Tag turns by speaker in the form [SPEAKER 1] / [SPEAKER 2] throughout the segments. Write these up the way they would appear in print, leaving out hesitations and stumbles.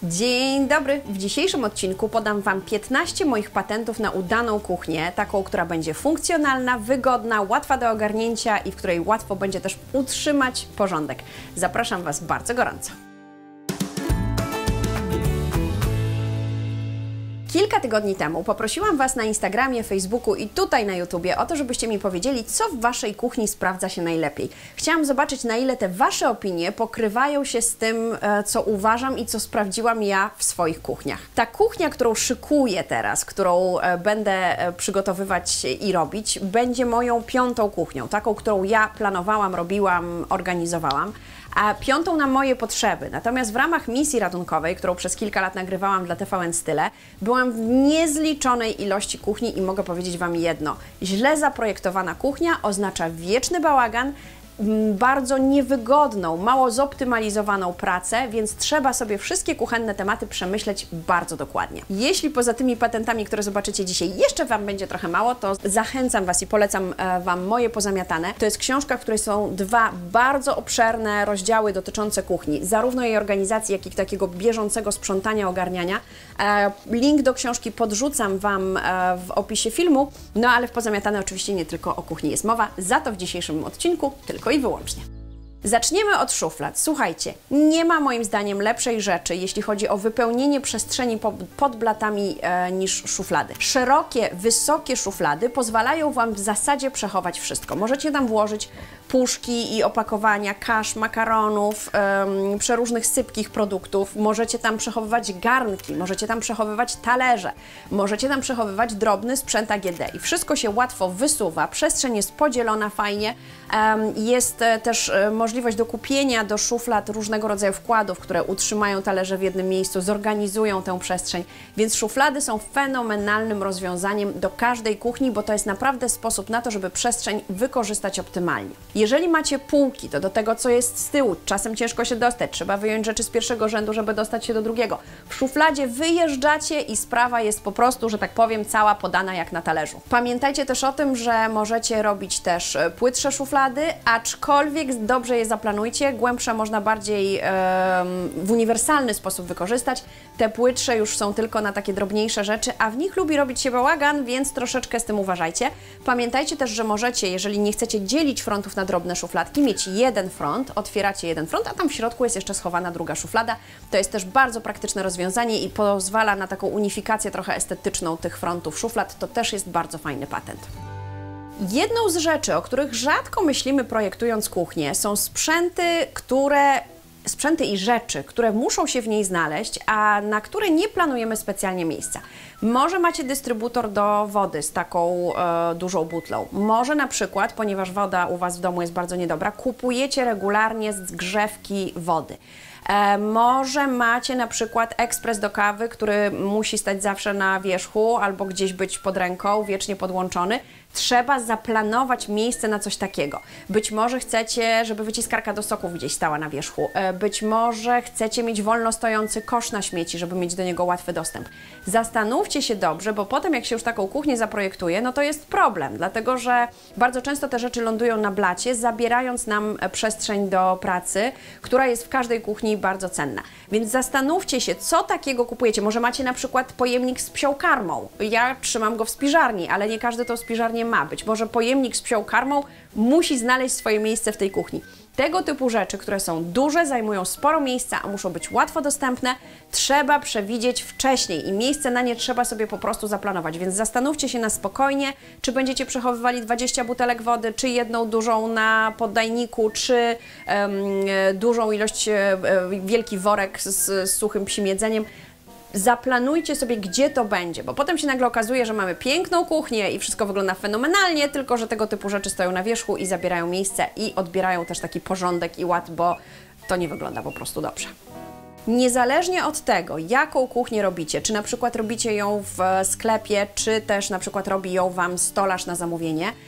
[SPEAKER 1] Dzień dobry! W dzisiejszym odcinku podam Wam 15 moich patentów na udaną kuchnię, taką, która będzie funkcjonalna, wygodna, łatwa do ogarnięcia i w której łatwo będzie też utrzymać porządek. Zapraszam Was bardzo gorąco. Kilka tygodni temu poprosiłam Was na Instagramie, Facebooku i tutaj na YouTubie o to, żebyście mi powiedzieli, co w Waszej kuchni sprawdza się najlepiej. Chciałam zobaczyć, na ile te Wasze opinie pokrywają się z tym, co uważam i co sprawdziłam ja w swoich kuchniach. Ta kuchnia, którą szykuję teraz, którą będę przygotowywać i robić, będzie moją 5. kuchnią, taką, którą ja planowałam, robiłam, organizowałam. A 5. na moje potrzeby. Natomiast w ramach misji ratunkowej, którą przez kilka lat nagrywałam dla TVN Style, byłam w niezliczonej ilości kuchni i mogę powiedzieć Wam jedno. Źle zaprojektowana kuchnia oznacza wieczny bałagan, bardzo niewygodną, mało zoptymalizowaną pracę, więc trzeba sobie wszystkie kuchenne tematy przemyśleć bardzo dokładnie. Jeśli poza tymi patentami, które zobaczycie dzisiaj, jeszcze Wam będzie trochę mało, to zachęcam Was i polecam Wam moje pozamiatane. To jest książka, w której są 2 bardzo obszerne rozdziały dotyczące kuchni, zarówno jej organizacji, jak i takiego bieżącego sprzątania, ogarniania. Link do książki podrzucam Wam w opisie filmu, no ale w pozamiatane oczywiście nie tylko o kuchni jest mowa, za to w dzisiejszym odcinku tylko i wyłącznie. Zaczniemy od szuflad. Słuchajcie, nie ma moim zdaniem lepszej rzeczy, jeśli chodzi o wypełnienie przestrzeni pod blatami niż szuflady. Szerokie, wysokie szuflady pozwalają Wam w zasadzie przechować wszystko. Możecie tam włożyć puszki i opakowania kasz, makaronów, przeróżnych sypkich produktów. Możecie tam przechowywać garnki, możecie tam przechowywać talerze, możecie tam przechowywać drobny sprzęt AGD i wszystko się łatwo wysuwa, przestrzeń jest podzielona fajnie, jest też możliwość dokupienia do szuflad różnego rodzaju wkładów, które utrzymają talerze w jednym miejscu, zorganizują tę przestrzeń, więc szuflady są fenomenalnym rozwiązaniem do każdej kuchni, bo to jest naprawdę sposób na to, żeby przestrzeń wykorzystać optymalnie. Jeżeli macie półki, to do tego, co jest z tyłu, czasem ciężko się dostać, trzeba wyjąć rzeczy z pierwszego rzędu, żeby dostać się do drugiego. W szufladzie wyjeżdżacie i sprawa jest po prostu, że tak powiem, cała podana jak na talerzu. Pamiętajcie też o tym, że możecie robić też płytsze szuflady, aczkolwiek dobrze je zaplanujcie, głębsze można bardziej w uniwersalny sposób wykorzystać. Te płytsze już są tylko na takie drobniejsze rzeczy, a w nich lubi robić się bałagan, więc troszeczkę z tym uważajcie. Pamiętajcie też, że możecie, jeżeli nie chcecie dzielić frontów na drobne szufladki, mieć jeden front, otwieracie jeden front, a tam w środku jest jeszcze schowana druga szuflada. To jest też bardzo praktyczne rozwiązanie i pozwala na taką unifikację trochę estetyczną tych frontów szuflad. To też jest bardzo fajny patent. Jedną z rzeczy, o których rzadko myślimy projektując kuchnię, są sprzęty i rzeczy, które muszą się w niej znaleźć, a na które nie planujemy specjalnie miejsca. Może macie dystrybutor do wody z taką dużą butlą. Może na przykład, ponieważ woda u Was w domu jest bardzo niedobra, kupujecie regularnie zgrzewki wody. Może macie na przykład ekspres do kawy, który musi stać zawsze na wierzchu albo gdzieś być pod ręką, wiecznie podłączony. Trzeba zaplanować miejsce na coś takiego. Być może chcecie, żeby wyciskarka do soków gdzieś stała na wierzchu. Być może chcecie mieć wolno stojący kosz na śmieci, żeby mieć do niego łatwy dostęp. Zastanówcie się dobrze, bo potem jak się już taką kuchnię zaprojektuje, no to jest problem, dlatego że bardzo często te rzeczy lądują na blacie, zabierając nam przestrzeń do pracy, która jest w każdej kuchni bardzo cenna. Więc zastanówcie się, co takiego kupujecie. Może macie na przykład pojemnik z psią karmą. Ja trzymam go w spiżarni, ale nie każdy tą spiżarnię ma. Być może pojemnik z psią karmą musi znaleźć swoje miejsce w tej kuchni. Tego typu rzeczy, które są duże, zajmują sporo miejsca, a muszą być łatwo dostępne, trzeba przewidzieć wcześniej i miejsce na nie trzeba sobie po prostu zaplanować, więc zastanówcie się na spokojnie, czy będziecie przechowywali 20 butelek wody, czy jedną dużą na poddajniku, czy dużą ilość, wielki worek z suchym psim jedzeniem. Zaplanujcie sobie, gdzie to będzie, bo potem się nagle okazuje, że mamy piękną kuchnię i wszystko wygląda fenomenalnie, tylko że tego typu rzeczy stoją na wierzchu i zabierają miejsce i odbierają też taki porządek i ład, bo to nie wygląda po prostu dobrze. Niezależnie od tego, jaką kuchnię robicie, czy na przykład robicie ją w sklepie, czy też na przykład robi ją Wam stolarz na zamówienie,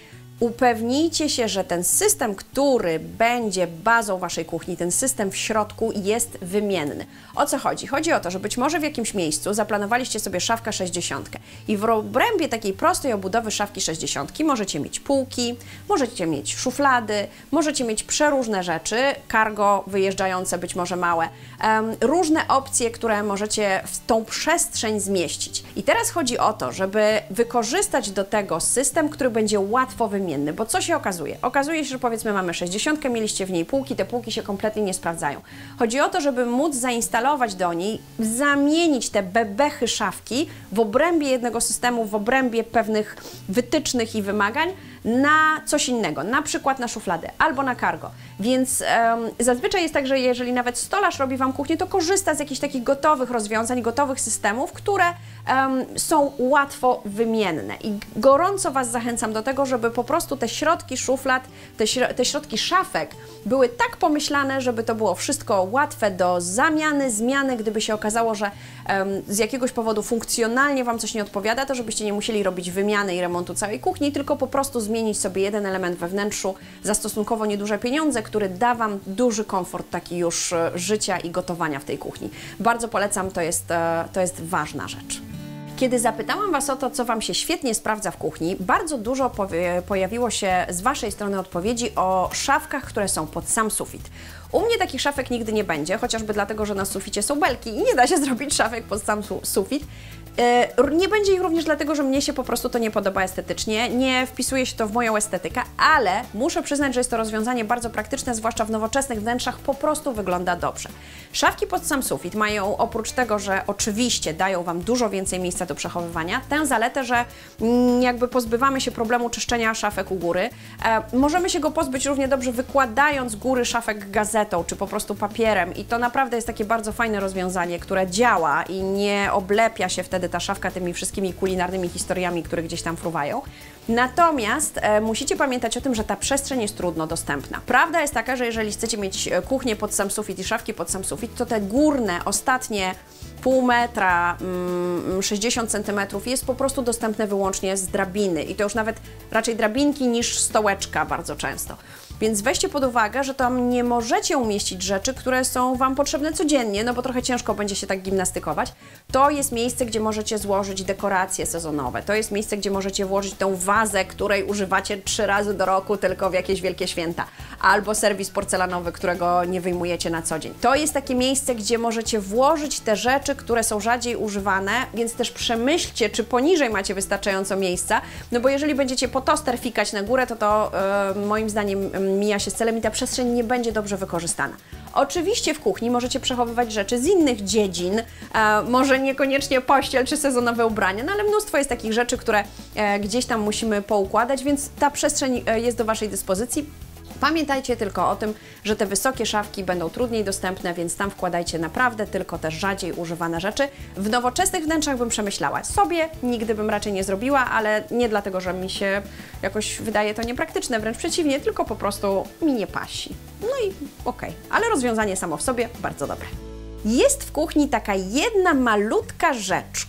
[SPEAKER 1] Upewnijcie się, że ten system, który będzie bazą waszej kuchni, ten system w środku jest wymienny. O co chodzi? Chodzi o to, że być może w jakimś miejscu zaplanowaliście sobie szafkę 60 i w obrębie takiej prostej obudowy szafki 60 możecie mieć półki, możecie mieć szuflady, możecie mieć przeróżne rzeczy, cargo wyjeżdżające, być może małe, różne opcje, które możecie w tą przestrzeń zmieścić. I teraz chodzi o to, żeby wykorzystać do tego system, który będzie łatwo wymienny, bo co się okazuje? Okazuje się, że powiedzmy mamy 60, mieliście w niej półki, te półki się kompletnie nie sprawdzają. Chodzi o to, żeby móc zainstalować do niej, zamienić te bebechy szafki w obrębie jednego systemu, w obrębie pewnych wytycznych i wymagań na coś innego, na przykład na szuflady albo na cargo. Więc zazwyczaj jest tak, że jeżeli nawet stolarz robi Wam kuchnię, to korzysta z jakichś takich gotowych rozwiązań, gotowych systemów, które są łatwo wymienne. I gorąco Was zachęcam do tego, żeby po prostu te środki szuflad, te środki szafek były tak pomyślane, żeby to było wszystko łatwe do zmiany, gdyby się okazało, że z jakiegoś powodu funkcjonalnie Wam coś nie odpowiada, to żebyście nie musieli robić wymiany i remontu całej kuchni, tylko po prostu zmienić sobie jeden element we wnętrzu za stosunkowo nieduże pieniądze, który da Wam duży komfort taki już życia i gotowania w tej kuchni. Bardzo polecam, to jest ważna rzecz. Kiedy zapytałam Was o to, co Wam się świetnie sprawdza w kuchni, bardzo dużo pojawiło się z Waszej strony odpowiedzi o szafkach, które są pod sam sufit. U mnie takich szafek nigdy nie będzie, chociażby dlatego, że na suficie są belki i nie da się zrobić szafek pod sam sufit. Nie będzie ich również dlatego, że mnie się po prostu to nie podoba estetycznie, nie wpisuje się to w moją estetykę, ale muszę przyznać, że jest to rozwiązanie bardzo praktyczne, zwłaszcza w nowoczesnych wnętrzach, po prostu wygląda dobrze. Szafki pod sam sufit mają, oprócz tego, że oczywiście dają Wam dużo więcej miejsca do przechowywania, tę zaletę, że jakby pozbywamy się problemu czyszczenia szafek u góry. Możemy się go pozbyć równie dobrze wykładając góry szafek gazetą, czy po prostu papierem i to naprawdę jest takie bardzo fajne rozwiązanie, które działa i nie oblepia się wtedy ta szafka tymi wszystkimi kulinarnymi historiami, które gdzieś tam fruwają. Natomiast musicie pamiętać o tym, że ta przestrzeń jest trudno dostępna. Prawda jest taka, że jeżeli chcecie mieć kuchnię pod sam sufit i szafki pod sam sufit, to te górne, ostatnie pół metra, 60 cm jest po prostu dostępne wyłącznie z drabiny i to już nawet raczej drabinki niż stołeczka bardzo często. Więc weźcie pod uwagę, że tam nie możecie umieścić rzeczy, które są Wam potrzebne codziennie, no bo trochę ciężko będzie się tak gimnastykować. To jest miejsce, gdzie możecie złożyć dekoracje sezonowe. To jest miejsce, gdzie możecie włożyć tą wazę, której używacie 3 razy do roku tylko w jakieś wielkie święta. Albo serwis porcelanowy, którego nie wyjmujecie na co dzień. To jest takie miejsce, gdzie możecie włożyć te rzeczy, które są rzadziej używane, więc też przemyślcie, czy poniżej macie wystarczająco miejsca, no bo jeżeli będziecie po toster fikać na górę, to moim zdaniem mija się z celem i ta przestrzeń nie będzie dobrze wykorzystana. Oczywiście w kuchni możecie przechowywać rzeczy z innych dziedzin, może niekoniecznie pościel czy sezonowe ubrania, no ale mnóstwo jest takich rzeczy, które gdzieś tam musimy poukładać, więc ta przestrzeń jest do Waszej dyspozycji. Pamiętajcie tylko o tym, że te wysokie szafki będą trudniej dostępne, więc tam wkładajcie naprawdę tylko te rzadziej używane rzeczy. W nowoczesnych wnętrzach bym przemyślała. Sobie nigdy bym raczej nie zrobiła, ale nie dlatego, że mi się jakoś wydaje to niepraktyczne, wręcz przeciwnie, tylko po prostu mi nie pasi. No i okej, ale rozwiązanie samo w sobie bardzo dobre. Jest w kuchni taka jedna malutka rzecz,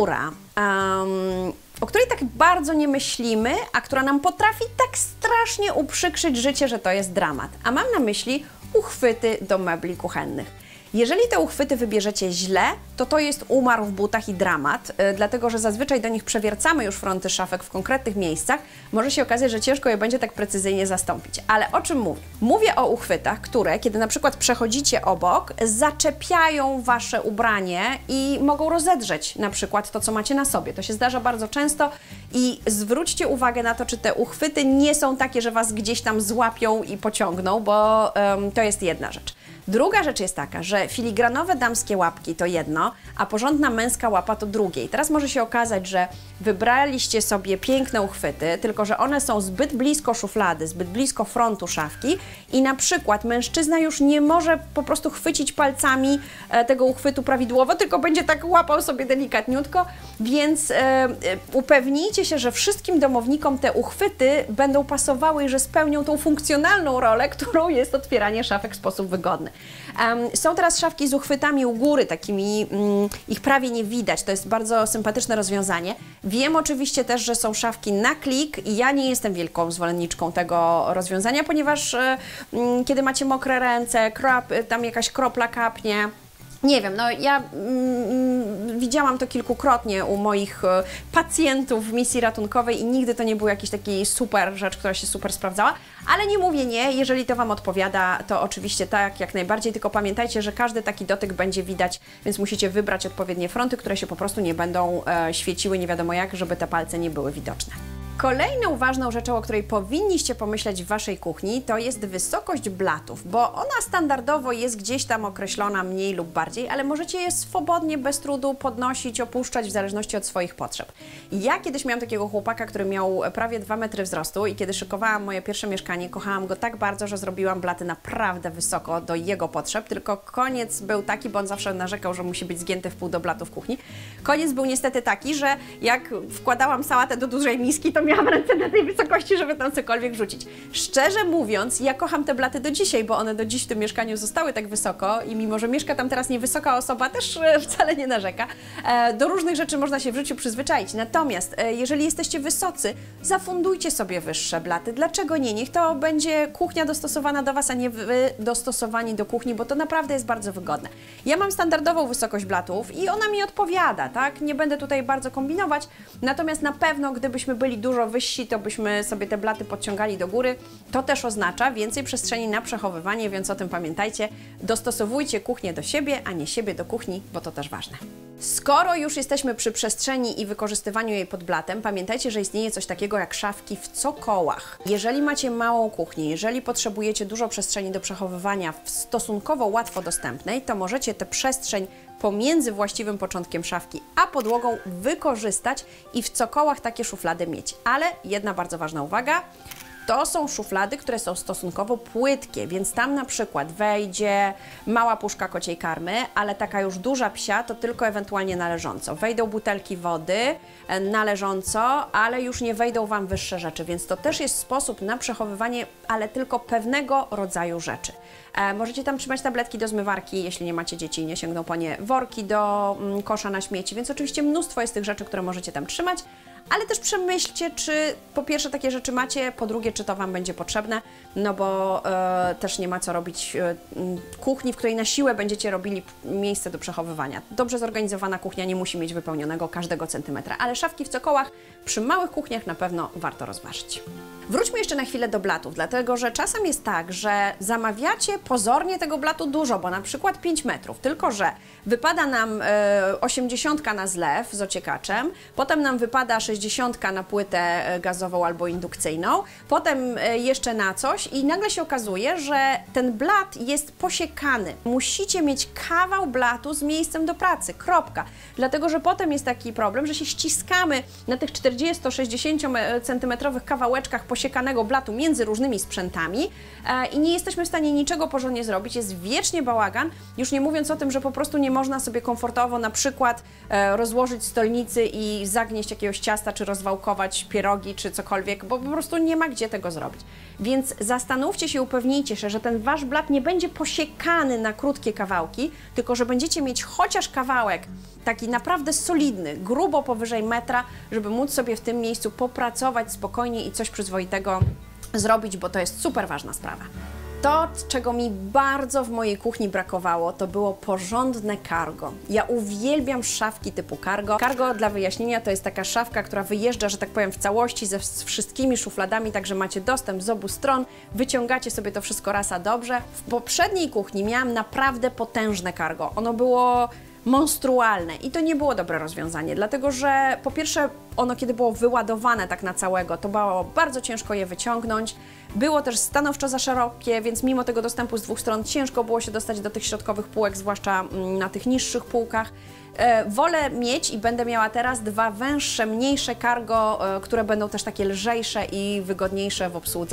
[SPEAKER 1] o której tak bardzo nie myślimy, a która nam potrafi tak strasznie uprzykrzyć życie, że to jest dramat. A mam na myśli uchwyty do mebli kuchennych. Jeżeli te uchwyty wybierzecie źle, to jest umarł w butach i dramat, dlatego że zazwyczaj do nich przewiercamy już fronty szafek w konkretnych miejscach. Może się okazać, że ciężko je będzie tak precyzyjnie zastąpić. Ale o czym mówię? Mówię o uchwytach, które, kiedy na przykład przechodzicie obok, zaczepiają Wasze ubranie i mogą rozedrzeć na przykład to, co macie na sobie. To się zdarza bardzo często i zwróćcie uwagę na to, czy te uchwyty nie są takie, że Was gdzieś tam złapią i pociągną, bo to jest jedna rzecz. Druga rzecz jest taka, że filigranowe damskie łapki to jedno, a porządna męska łapa to drugie. I teraz może się okazać, że wybraliście sobie piękne uchwyty, tylko że one są zbyt blisko szuflady, zbyt blisko frontu szafki i na przykład mężczyzna już nie może po prostu chwycić palcami tego uchwytu prawidłowo, tylko będzie tak łapał sobie delikatniutko, więc upewnijcie się, że wszystkim domownikom te uchwyty będą pasowały i że spełnią tą funkcjonalną rolę, którą jest otwieranie szafek w sposób wygodny. Są teraz szafki z uchwytami u góry, takimi ich prawie nie widać, to jest bardzo sympatyczne rozwiązanie. Wiem oczywiście też, że są szafki na klik i ja nie jestem wielką zwolenniczką tego rozwiązania, ponieważ kiedy macie mokre ręce, tam jakaś kropla kapnie, nie wiem, no ja widziałam to kilkukrotnie u moich pacjentów w misji ratunkowej i nigdy to nie był jakiś taki super rzecz, która się super sprawdzała, ale nie mówię nie, jeżeli to Wam odpowiada, to oczywiście tak, jak najbardziej, tylko pamiętajcie, że każdy taki dotyk będzie widać, więc musicie wybrać odpowiednie fronty, które się po prostu nie będą świeciły nie wiadomo jak, żeby te palce nie były widoczne. Kolejną ważną rzeczą, o której powinniście pomyśleć w Waszej kuchni, to jest wysokość blatów, bo ona standardowo jest gdzieś tam określona mniej lub bardziej, ale możecie je swobodnie, bez trudu podnosić, opuszczać w zależności od swoich potrzeb. Ja kiedyś miałam takiego chłopaka, który miał prawie 2 metry wzrostu i kiedy szykowałam moje pierwsze mieszkanie, kochałam go tak bardzo, że zrobiłam blaty naprawdę wysoko do jego potrzeb, tylko koniec był taki, bo on zawsze narzekał, że musi być zgięty w pół do blatu w kuchni. Koniec był niestety taki, że jak wkładałam sałatę do dużej miski, to miałam ręce na tej wysokości, żeby tam cokolwiek wrzucić. Szczerze mówiąc, ja kocham te blaty do dzisiaj, bo one do dziś w tym mieszkaniu zostały tak wysoko i mimo, że mieszka tam teraz niewysoka osoba, też wcale nie narzeka. Do różnych rzeczy można się w życiu przyzwyczaić. Natomiast jeżeli jesteście wysocy, zafundujcie sobie wyższe blaty. Dlaczego nie? Niech to będzie kuchnia dostosowana do Was, a nie Wy dostosowani do kuchni, bo to naprawdę jest bardzo wygodne. Ja mam standardową wysokość blatów i ona mi odpowiada, tak? Nie będę tutaj bardzo kombinować, natomiast na pewno, gdybyśmy byli dużo wyżsi, to byśmy sobie te blaty podciągali do góry. To też oznacza więcej przestrzeni na przechowywanie, więc o tym pamiętajcie. Dostosowujcie kuchnię do siebie, a nie siebie do kuchni, bo to też ważne. Skoro już jesteśmy przy przestrzeni i wykorzystywaniu jej pod blatem, pamiętajcie, że istnieje coś takiego jak szafki w cokołach. Jeżeli macie małą kuchnię, jeżeli potrzebujecie dużo przestrzeni do przechowywania w stosunkowo łatwo dostępnej, to możecie tę przestrzeń pomiędzy właściwym początkiem szafki a podłogą wykorzystać i w cokołach takie szuflady mieć. Ale jedna bardzo ważna uwaga, to są szuflady, które są stosunkowo płytkie, więc tam na przykład wejdzie mała puszka kociej karmy, ale taka już duża psia to tylko ewentualnie należąco. Wejdą butelki wody należąco, ale już nie wejdą Wam wyższe rzeczy, więc to też jest sposób na przechowywanie, ale tylko pewnego rodzaju rzeczy. Możecie tam trzymać tabletki do zmywarki, jeśli nie macie dzieci i nie sięgną po nie, worki do kosza na śmieci, więc oczywiście mnóstwo jest tych rzeczy, które możecie tam trzymać, ale też przemyślcie, czy po pierwsze takie rzeczy macie, po drugie, czy to Wam będzie potrzebne, no bo też nie ma co robić kuchni, w której na siłę będziecie robili miejsce do przechowywania. Dobrze zorganizowana kuchnia nie musi mieć wypełnionego każdego centymetra, ale szafki w cokołach przy małych kuchniach na pewno warto rozważyć. Wróćmy jeszcze na chwilę do blatów, dlatego że czasem jest tak, że zamawiacie pozornie tego blatu dużo, bo na przykład 5 metrów, tylko że wypada nam 80 na zlew z ociekaczem, potem nam wypada 60 na płytę gazową albo indukcyjną, potem jeszcze na coś i nagle się okazuje, że ten blat jest posiekany. Musicie mieć kawał blatu z miejscem do pracy, kropka. Dlatego, że potem jest taki problem, że się ściskamy na tych 40-60 cm kawałeczkach posiekanego blatu między różnymi sprzętami i nie jesteśmy w stanie niczego porządnie zrobić, jest wiecznie bałagan, już nie mówiąc o tym, że po prostu nie można sobie komfortowo na przykład rozłożyć stolnicy i zagnieść jakiegoś ciasta, czy rozwałkować pierogi, czy cokolwiek, bo po prostu nie ma gdzie tego zrobić. Więc zastanówcie się, upewnijcie się, że ten Wasz blat nie będzie posiekany na krótkie kawałki, tylko że będziecie mieć chociaż kawałek taki naprawdę solidny, grubo powyżej metra, żeby móc sobie w tym miejscu popracować spokojnie i coś przyzwoitego zrobić, bo to jest super ważna sprawa. To, czego mi bardzo w mojej kuchni brakowało, to było porządne cargo. Ja uwielbiam szafki typu cargo. Cargo, dla wyjaśnienia, to jest taka szafka, która wyjeżdża, że tak powiem, w całości z wszystkimi szufladami, także macie dostęp z obu stron, wyciągacie sobie to wszystko raz a dobrze. W poprzedniej kuchni miałam naprawdę potężne cargo. Ono było monstrualne i to nie było dobre rozwiązanie, dlatego że po pierwsze ono kiedy było wyładowane tak na całego, to było bardzo ciężko je wyciągnąć, było też stanowczo za szerokie, więc mimo tego dostępu z dwóch stron ciężko było się dostać do tych środkowych półek, zwłaszcza na tych niższych półkach. Wolę mieć i będę miała teraz dwa węższe, mniejsze cargo, które będą też takie lżejsze i wygodniejsze w obsłudze.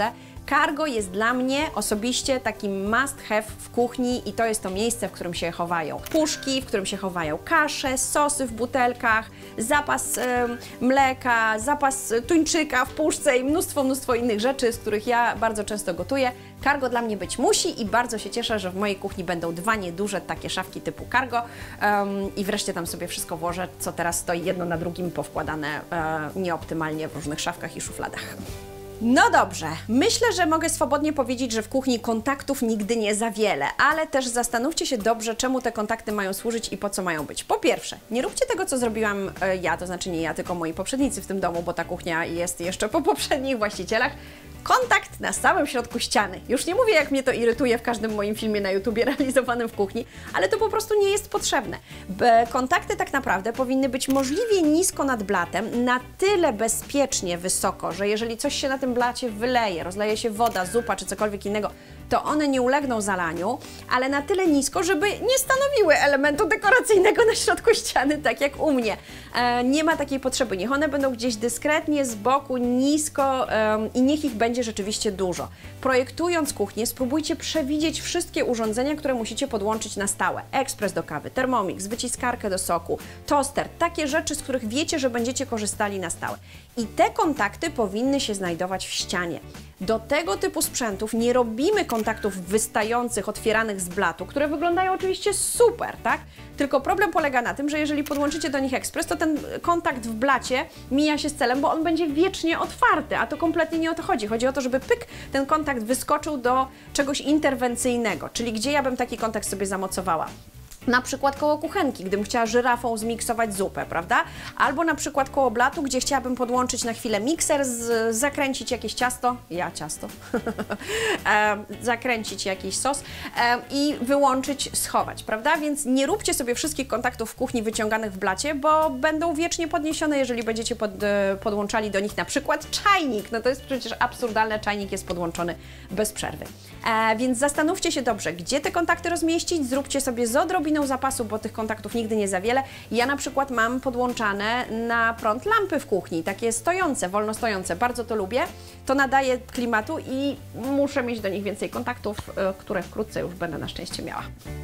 [SPEAKER 1] Cargo jest dla mnie osobiście taki must have w kuchni i to jest to miejsce, w którym się chowają puszki, w którym się chowają kasze, sosy w butelkach, zapas mleka, zapas tuńczyka w puszce i mnóstwo innych rzeczy, z których ja bardzo często gotuję. Cargo dla mnie być musi i bardzo się cieszę, że w mojej kuchni będą dwa nieduże takie szafki typu Cargo i wreszcie tam sobie wszystko włożę, co teraz stoi jedno na drugim powkładane nieoptymalnie w różnych szafkach i szufladach. No dobrze, myślę, że mogę swobodnie powiedzieć, że w kuchni kontaktów nigdy nie za wiele, ale też zastanówcie się dobrze, czemu te kontakty mają służyć i po co mają być. Po pierwsze, nie róbcie tego, co zrobiłam ja, to znaczy nie ja, tylko moi poprzednicy w tym domu, bo ta kuchnia jest jeszcze po poprzednich właścicielach. Kontakt na samym środku ściany. Już nie mówię, jak mnie to irytuje w każdym moim filmie na YouTubie realizowanym w kuchni, ale to po prostu nie jest potrzebne. Kontakty tak naprawdę powinny być możliwie nisko nad blatem, na tyle bezpiecznie wysoko, że jeżeli coś się na tym blacie wyleje, rozleje się woda, zupa czy cokolwiek innego, to one nie ulegną zalaniu, ale na tyle nisko, żeby nie stanowiły elementu dekoracyjnego na środku ściany, tak jak u mnie. Nie ma takiej potrzeby. Niech one będą gdzieś dyskretnie, z boku, nisko i niech ich będzie rzeczywiście dużo. Projektując kuchnię, spróbujcie przewidzieć wszystkie urządzenia, które musicie podłączyć na stałe. Ekspres do kawy, Thermomix, wyciskarkę do soku, toster, takie rzeczy, z których wiecie, że będziecie korzystali na stałe. I te kontakty powinny się znajdować w ścianie. Do tego typu sprzętów nie robimy kontaktów wystających, otwieranych z blatu, które wyglądają oczywiście super, tak? Tylko problem polega na tym, że jeżeli podłączycie do nich ekspres, to ten kontakt w blacie mija się z celem, bo on będzie wiecznie otwarty, a to kompletnie nie o to chodzi. Chodzi o to, żeby pyk, ten kontakt wyskoczył do czegoś interwencyjnego, czyli gdzie ja bym taki kontakt sobie zamocowała. Na przykład koło kuchenki, gdybym chciała żyrafą zmiksować zupę, prawda? Albo na przykład koło blatu, gdzie chciałabym podłączyć na chwilę mikser, zakręcić jakieś ciasto, zakręcić jakiś sos i wyłączyć, schować, prawda? Więc nie róbcie sobie wszystkich kontaktów w kuchni wyciąganych w blacie, bo będą wiecznie podniesione, jeżeli będziecie podłączali do nich na przykład czajnik. No to jest przecież absurdalne, czajnik jest podłączony bez przerwy. Więc zastanówcie się dobrze, gdzie te kontakty rozmieścić, zróbcie sobie z odrobiną zapasu, bo tych kontaktów nigdy nie za wiele. Ja na przykład mam podłączane na prąd lampy w kuchni, takie stojące, wolno stojące, bardzo to lubię. To nadaje klimatu i muszę mieć do nich więcej kontaktów, które wkrótce już będę na szczęście miała.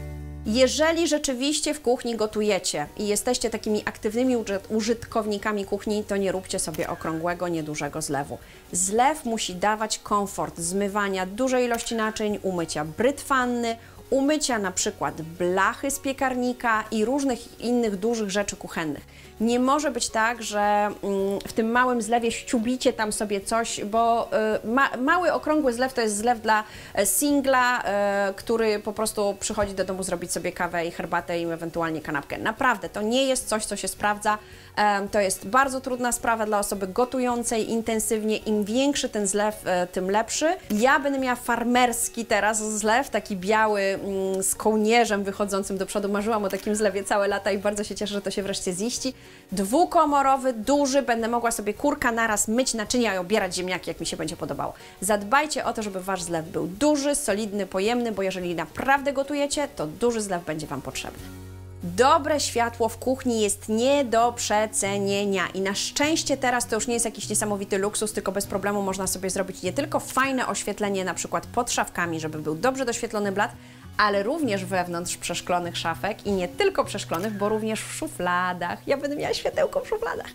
[SPEAKER 1] Jeżeli rzeczywiście w kuchni gotujecie i jesteście takimi aktywnymi użytkownikami kuchni, to nie róbcie sobie okrągłego, niedużego zlewu. Zlew musi dawać komfort zmywania dużej ilości naczyń, umycia brytwanny, umycia na przykład blachy z piekarnika i różnych innych dużych rzeczy kuchennych. Nie może być tak, że w tym małym zlewie ściubicie tam sobie coś, bo mały, okrągły zlew to jest zlew dla singla, który po prostu przychodzi do domu zrobić sobie kawę i herbatę i ewentualnie kanapkę. Naprawdę, to nie jest coś, co się sprawdza. To jest bardzo trudna sprawa dla osoby gotującej intensywnie. Im większy ten zlew, tym lepszy. Ja będę miała farmerski teraz zlew, taki biały z kołnierzem wychodzącym do przodu. Marzyłam o takim zlewie całe lata i bardzo się cieszę, że to się wreszcie ziści. Dwukomorowy, duży, będę mogła sobie kurka naraz myć naczynia i obierać ziemniaki, jak mi się będzie podobało. Zadbajcie o to, żeby Wasz zlew był duży, solidny, pojemny, bo jeżeli naprawdę gotujecie, to duży zlew będzie Wam potrzebny. Dobre światło w kuchni jest nie do przecenienia i na szczęście teraz to już nie jest jakiś niesamowity luksus, tylko bez problemu można sobie zrobić nie tylko fajne oświetlenie, na przykład pod szafkami, żeby był dobrze doświetlony blat, ale również wewnątrz przeszklonych szafek i nie tylko przeszklonych, bo również w szufladach. Ja będę miała światełko w szufladach.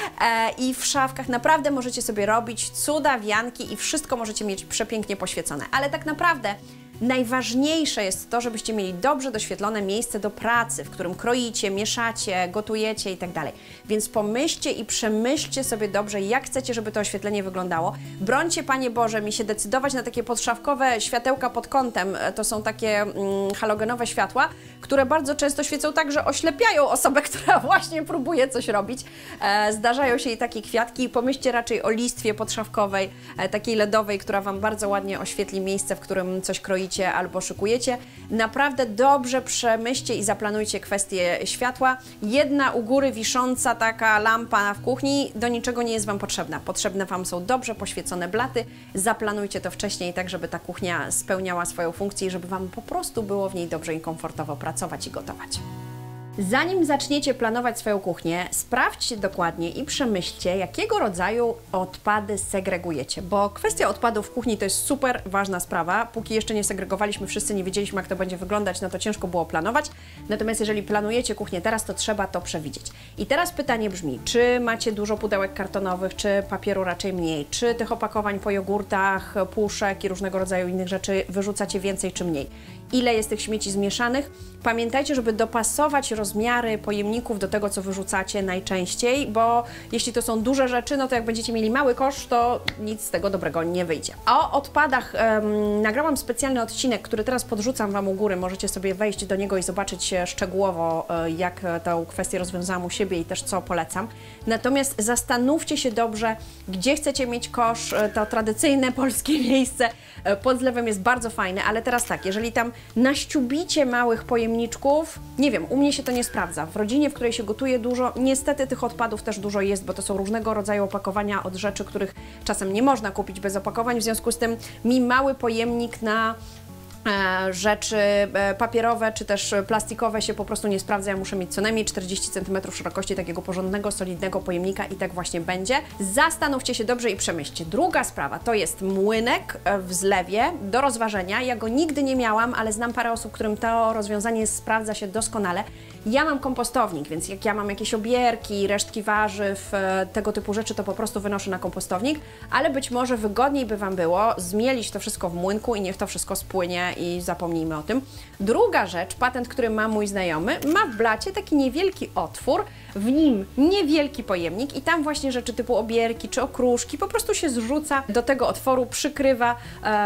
[SPEAKER 1] I w szafkach naprawdę możecie sobie robić cuda, wianki i wszystko możecie mieć przepięknie poświecone. Ale tak naprawdę najważniejsze jest to, żebyście mieli dobrze doświetlone miejsce do pracy, w którym kroicie, mieszacie, gotujecie i tak dalej. Więc pomyślcie i przemyślcie sobie dobrze, jak chcecie, żeby to oświetlenie wyglądało. Brońcie, Panie Boże, mi się decydować na takie podszafkowe światełka pod kątem. To są takie halogenowe światła, które bardzo często świecą tak, że oślepiają osobę, która właśnie próbuje coś robić. Zdarzają się i takie kwiatki. Pomyślcie raczej o listwie podszafkowej, takiej LEDowej, która Wam bardzo ładnie oświetli miejsce, w którym coś kroicie albo szykujecie. Naprawdę dobrze przemyślcie i zaplanujcie kwestię światła. Jedna u góry wisząca taka lampa w kuchni do niczego nie jest Wam potrzebna. Potrzebne Wam są dobrze poświecone blaty. Zaplanujcie to wcześniej, tak żeby ta kuchnia spełniała swoją funkcję i żeby Wam po prostu było w niej dobrze i komfortowo pracować i gotować. Zanim zaczniecie planować swoją kuchnię, sprawdźcie dokładnie i przemyślcie, jakiego rodzaju odpady segregujecie, bo kwestia odpadów w kuchni to jest super ważna sprawa. Póki jeszcze nie segregowaliśmy, wszyscy nie wiedzieliśmy, jak to będzie wyglądać, no to ciężko było planować. Natomiast jeżeli planujecie kuchnię teraz, to trzeba to przewidzieć. I teraz pytanie brzmi, czy macie dużo pudełek kartonowych, czy papieru raczej mniej, czy tych opakowań po jogurtach, puszek i różnego rodzaju innych rzeczy wyrzucacie więcej czy mniej? Ile jest tych śmieci zmieszanych? Pamiętajcie, żeby dopasować rozmiary pojemników do tego, co wyrzucacie najczęściej, bo jeśli to są duże rzeczy, no to jak będziecie mieli mały kosz, to nic z tego dobrego nie wyjdzie. O odpadach nagrałam specjalny odcinek, który teraz podrzucam Wam u góry. Możecie sobie wejść do niego i zobaczyć szczegółowo, jak tę kwestię rozwiązałam u siebie i też co polecam. Natomiast zastanówcie się dobrze, gdzie chcecie mieć kosz. To tradycyjne polskie miejsce pod zlewem jest bardzo fajne, ale teraz tak, jeżeli tam naściubicie małych pojemniczków, nie wiem, u mnie się to nie sprawdza. W rodzinie, w której się gotuje dużo, niestety tych odpadów też dużo jest, bo to są różnego rodzaju opakowania od rzeczy, których czasem nie można kupić bez opakowań, w związku z tym mi mały pojemnik na rzeczy papierowe czy też plastikowe się po prostu nie sprawdza. Ja muszę mieć co najmniej 40 cm szerokości takiego porządnego, solidnego pojemnika i tak właśnie będzie. Zastanówcie się dobrze i przemyślcie. Druga sprawa to jest młynek w zlewie do rozważenia. Ja go nigdy nie miałam, ale znam parę osób, którym to rozwiązanie sprawdza się doskonale. Ja mam kompostownik, więc jak ja mam jakieś obierki, resztki warzyw, tego typu rzeczy, to po prostu wynoszę na kompostownik, ale być może wygodniej by Wam było zmielić to wszystko w młynku i niech to wszystko spłynie i zapomnijmy o tym. Druga rzecz, patent, który ma mój znajomy, ma w blacie taki niewielki otwór, w nim niewielki pojemnik i tam właśnie rzeczy typu obierki czy okruszki po prostu się zrzuca do tego otworu, przykrywa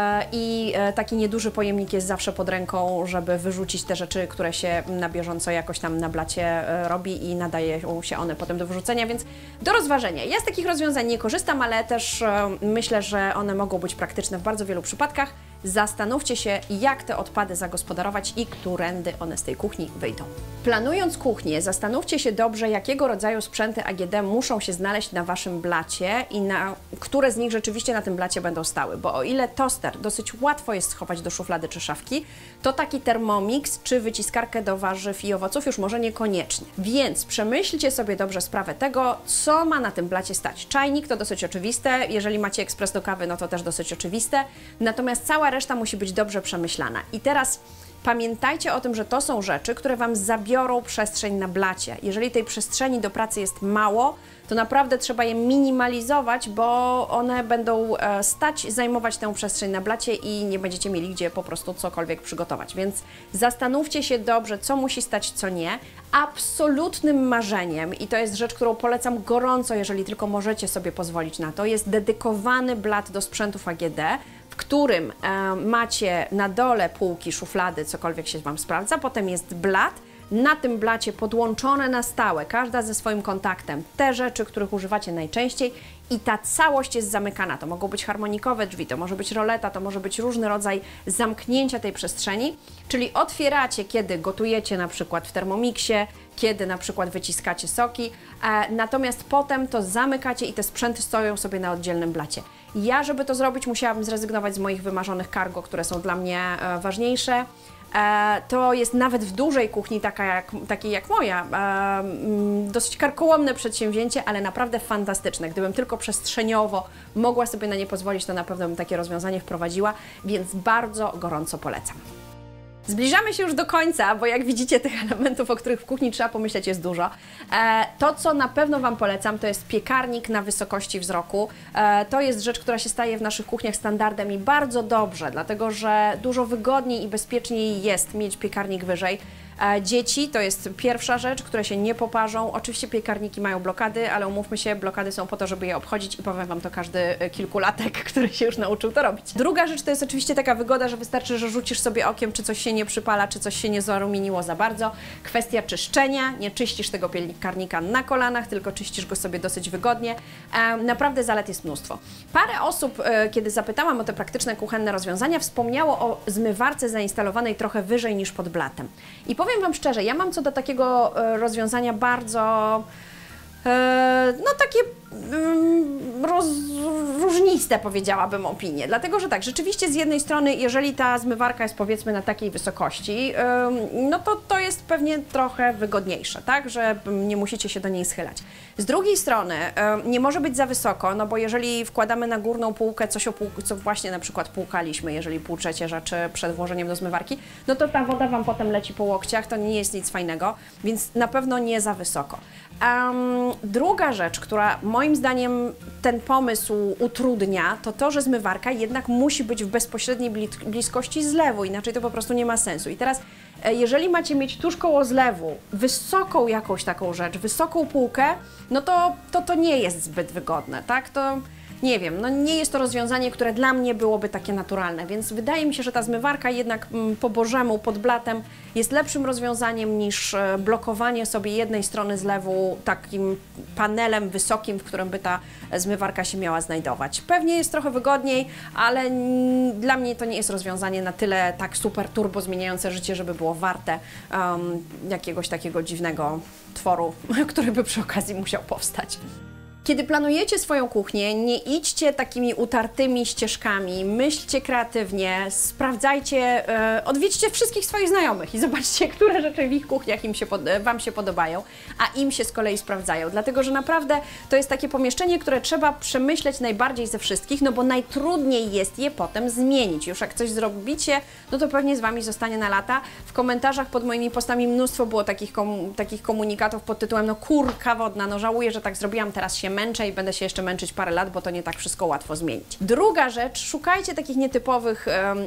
[SPEAKER 1] i taki nieduży pojemnik jest zawsze pod ręką, żeby wyrzucić te rzeczy, które się na bieżąco jakoś tam na blacie robi i nadają się one potem do wyrzucenia, więc do rozważenia. Ja z takich rozwiązań nie korzystam, ale też myślę, że one mogą być praktyczne w bardzo wielu przypadkach. Zastanówcie się, jak te odpady zagospodarować i którędy one z tej kuchni wyjdą. Planując kuchnię, zastanówcie się dobrze, jakiego rodzaju sprzęty AGD muszą się znaleźć na Waszym blacie i na które z nich rzeczywiście na tym blacie będą stały, bo o ile toster dosyć łatwo jest schować do szuflady czy szafki, to taki Thermomix czy wyciskarkę do warzyw i owoców już może niekoniecznie. Więc przemyślcie sobie dobrze sprawę tego, co ma na tym blacie stać. Czajnik to dosyć oczywiste, jeżeli macie ekspres do kawy, no to też dosyć oczywiste, natomiast cała reszta musi być dobrze przemyślana. I teraz pamiętajcie o tym, że to są rzeczy, które Wam zabiorą przestrzeń na blacie. Jeżeli tej przestrzeni do pracy jest mało, to naprawdę trzeba je minimalizować, bo one będą zajmować tę przestrzeń na blacie i nie będziecie mieli gdzie po prostu cokolwiek przygotować. Więc zastanówcie się dobrze, co musi stać, co nie. Absolutnym marzeniem, i to jest rzecz, którą polecam gorąco, jeżeli tylko możecie sobie pozwolić na to, jest dedykowany blat do sprzętów AGD, w którym macie na dole półki, szuflady, cokolwiek się Wam sprawdza, potem jest blat, na tym blacie podłączone na stałe, każda ze swoim kontaktem, te rzeczy, których używacie najczęściej i ta całość jest zamykana. To mogą być harmonikowe drzwi, to może być roleta, to może być różny rodzaj zamknięcia tej przestrzeni, czyli otwieracie, kiedy gotujecie na przykład w Thermomixie, kiedy na przykład wyciskacie soki, natomiast potem to zamykacie i te sprzęty stoją sobie na oddzielnym blacie. Ja, żeby to zrobić, musiałabym zrezygnować z moich wymarzonych cargo, które są dla mnie ważniejsze. To jest nawet w dużej kuchni, takiej jak moja, dosyć karkołomne przedsięwzięcie, ale naprawdę fantastyczne. Gdybym tylko przestrzeniowo mogła sobie na nie pozwolić, to na pewno bym takie rozwiązanie wprowadziła, więc bardzo gorąco polecam. Zbliżamy się już do końca, bo jak widzicie, tych elementów, o których w kuchni trzeba pomyśleć, jest dużo. To, co na pewno Wam polecam, to jest piekarnik na wysokości wzroku. To jest rzecz, która się staje w naszych kuchniach standardem i bardzo dobrze, dlatego że dużo wygodniej i bezpieczniej jest mieć piekarnik wyżej. Dzieci to jest pierwsza rzecz, które się nie poparzą. Oczywiście piekarniki mają blokady, ale umówmy się, blokady są po to, żeby je obchodzić i powiem Wam to każdy kilkulatek, który się już nauczył to robić. Druga rzecz to jest oczywiście taka wygoda, że wystarczy, że rzucisz sobie okiem, czy coś się nie przypala, czy coś się nie zarumieniło za bardzo. Kwestia czyszczenia, nie czyścisz tego piekarnika na kolanach, tylko czyścisz go sobie dosyć wygodnie. Naprawdę zalet jest mnóstwo. Parę osób, kiedy zapytałam o te praktyczne kuchenne rozwiązania, wspomniało o zmywarce zainstalowanej trochę wyżej niż pod blatem. I powiem Wam szczerze, ja mam co do takiego rozwiązania bardzo no takie różniste, powiedziałabym, opinie. Dlatego, że tak, rzeczywiście z jednej strony, jeżeli ta zmywarka jest powiedzmy na takiej wysokości, no to jest pewnie trochę wygodniejsze, tak, że nie musicie się do niej schylać. Z drugiej strony nie może być za wysoko, no bo jeżeli wkładamy na górną półkę coś, co właśnie na przykład płukaliśmy, jeżeli płuczecie rzeczy przed włożeniem do zmywarki, no to ta woda Wam potem leci po łokciach, to nie jest nic fajnego, więc na pewno nie za wysoko. Druga rzecz, która moim zdaniem ten pomysł utrudnia, to to, że zmywarka jednak musi być w bezpośredniej bliskości zlewu, inaczej to po prostu nie ma sensu. I teraz, jeżeli macie mieć tuż koło zlewu wysoką jakąś taką rzecz, wysoką półkę, no to nie jest zbyt wygodne, tak? To nie wiem, no nie jest to rozwiązanie, które dla mnie byłoby takie naturalne, więc wydaje mi się, że ta zmywarka jednak po bożemu, pod blatem jest lepszym rozwiązaniem niż blokowanie sobie jednej strony zlewu takim panelem wysokim, w którym by ta zmywarka się miała znajdować. Pewnie jest trochę wygodniej, ale dla mnie to nie jest rozwiązanie na tyle tak super turbo zmieniające życie, żeby było warte jakiegoś takiego dziwnego tworu, który by przy okazji musiał powstać. Kiedy planujecie swoją kuchnię, nie idźcie takimi utartymi ścieżkami, myślcie kreatywnie, sprawdzajcie, odwiedźcie wszystkich swoich znajomych i zobaczcie, które rzeczy w ich kuchniach Wam się podobają, a im się z kolei sprawdzają. Dlatego, że naprawdę to jest takie pomieszczenie, które trzeba przemyśleć najbardziej ze wszystkich, no bo najtrudniej jest je potem zmienić. Już jak coś zrobicie, no to pewnie z Wami zostanie na lata. W komentarzach pod moimi postami mnóstwo było takich komunikatów pod tytułem no kurka wodna, no żałuję, że tak zrobiłam, teraz się męczę i będę się jeszcze męczyć parę lat, bo to nie tak wszystko łatwo zmienić. Druga rzecz, szukajcie takich nietypowych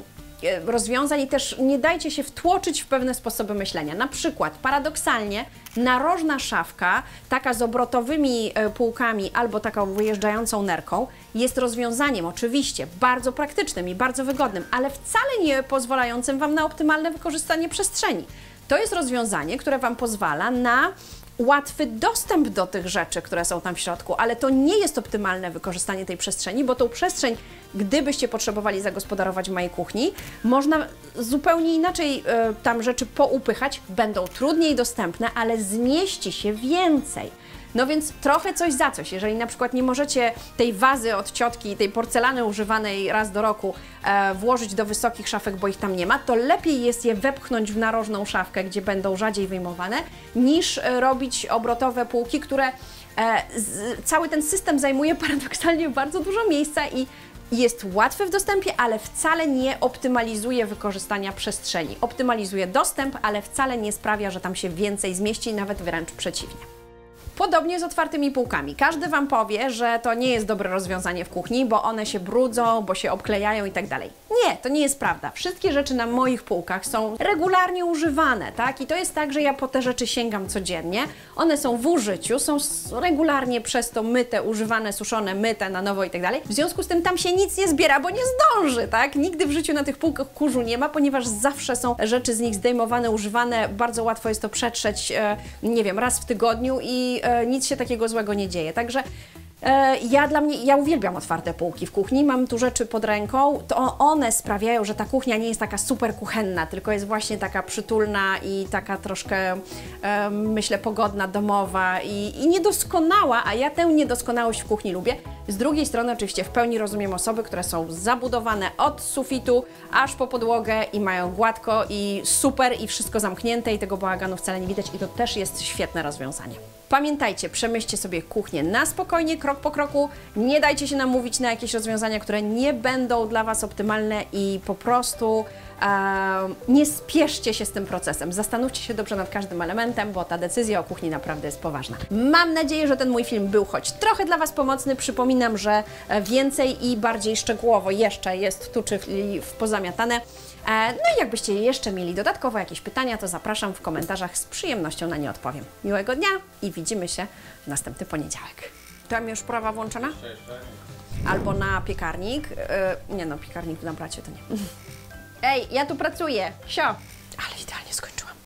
[SPEAKER 1] rozwiązań i też nie dajcie się wtłoczyć w pewne sposoby myślenia. Na przykład, paradoksalnie, narożna szafka, taka z obrotowymi półkami albo taką wyjeżdżającą nerką, jest rozwiązaniem oczywiście bardzo praktycznym i bardzo wygodnym, ale wcale nie pozwalającym Wam na optymalne wykorzystanie przestrzeni. To jest rozwiązanie, które Wam pozwala na łatwy dostęp do tych rzeczy, które są tam w środku, ale to nie jest optymalne wykorzystanie tej przestrzeni, bo tą przestrzeń, gdybyście potrzebowali zagospodarować w mojej kuchni, można zupełnie inaczej tam rzeczy poupychać, będą trudniej dostępne, ale zmieści się więcej. No więc trochę coś za coś. Jeżeli na przykład nie możecie tej wazy od ciotki, tej porcelany używanej raz do roku włożyć do wysokich szafek, bo ich tam nie ma, to lepiej jest je wepchnąć w narożną szafkę, gdzie będą rzadziej wyjmowane, niż robić obrotowe półki, które cały ten system zajmuje paradoksalnie bardzo dużo miejsca i jest łatwy w dostępie, ale wcale nie optymalizuje wykorzystania przestrzeni. Optymalizuje dostęp, ale wcale nie sprawia, że tam się więcej zmieści, nawet wręcz przeciwnie. Podobnie z otwartymi półkami. Każdy Wam powie, że to nie jest dobre rozwiązanie w kuchni, bo one się brudzą, bo się obklejają i tak dalej. Nie, to nie jest prawda. Wszystkie rzeczy na moich półkach są regularnie używane, tak? I to jest tak, że ja po te rzeczy sięgam codziennie. One są w użyciu, są regularnie przez to myte, używane, suszone, myte na nowo i tak dalej. W związku z tym tam się nic nie zbiera, bo nie zdąży, tak? Nigdy w życiu na tych półkach kurzu nie ma, ponieważ zawsze są rzeczy z nich zdejmowane, używane. Bardzo łatwo jest to przetrzeć, nie wiem, raz w tygodniu i nic się takiego złego nie dzieje. Także ja uwielbiam otwarte półki w kuchni, mam tu rzeczy pod ręką, to one sprawiają, że ta kuchnia nie jest taka super kuchenna, tylko jest właśnie taka przytulna i taka troszkę, myślę, pogodna, domowa i niedoskonała, a ja tę niedoskonałość w kuchni lubię. Z drugiej strony oczywiście w pełni rozumiem osoby, które są zabudowane od sufitu aż po podłogę i mają gładko i super i wszystko zamknięte i tego bałaganu wcale nie widać i to też jest świetne rozwiązanie. Pamiętajcie, przemyślcie sobie kuchnię na spokojnie, krok po kroku, nie dajcie się namówić na jakieś rozwiązania, które nie będą dla Was optymalne i po prostu nie spieszcie się z tym procesem. Zastanówcie się dobrze nad każdym elementem, bo ta decyzja o kuchni naprawdę jest poważna. Mam nadzieję, że ten mój film był choć trochę dla Was pomocny. Przypominam, że więcej i bardziej szczegółowo jeszcze jest tu czy pozamiatane. No i jakbyście jeszcze mieli dodatkowo jakieś pytania, to zapraszam w komentarzach, z przyjemnością na nie odpowiem. Miłego dnia i widzimy się w następny poniedziałek. Tam już prawa włączona? Albo na piekarnik. Nie no, piekarnik na bracie to nie. Ej, ja tu pracuję. Sio!